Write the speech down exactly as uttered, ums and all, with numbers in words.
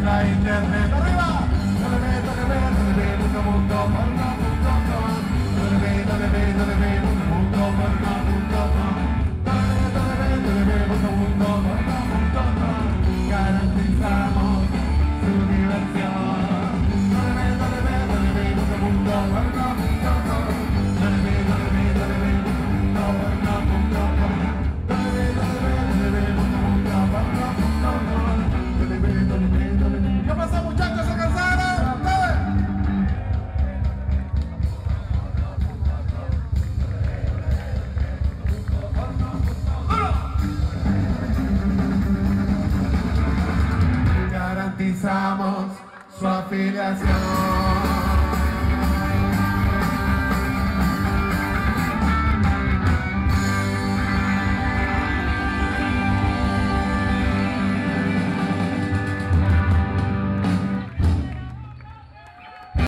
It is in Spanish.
la internet. ¡Arriba! W W W punto mundo porno punto com w w w punto mundo porno punto com w w w punto mundo porno punto com Garantizamos su diversión. w w w punto mundo porno punto com w w w punto mundo porno punto com ¿Qué pasa, muchachos? ¿Se cansaron? Garantizamos su afiliación.